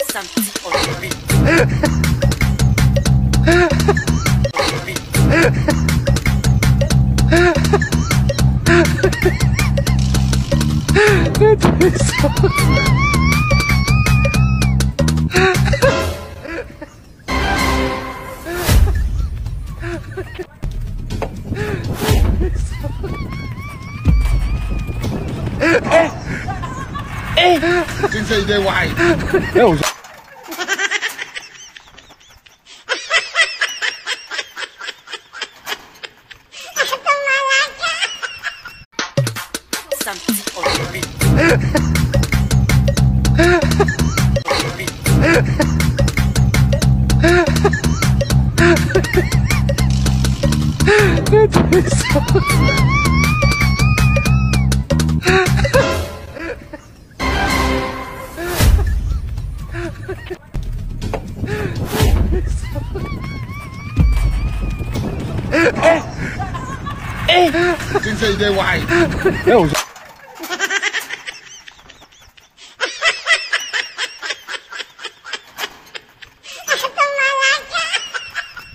Santi on the beat. Chính xây đây hoài. Santi on the beat. Chính xây đây hoài.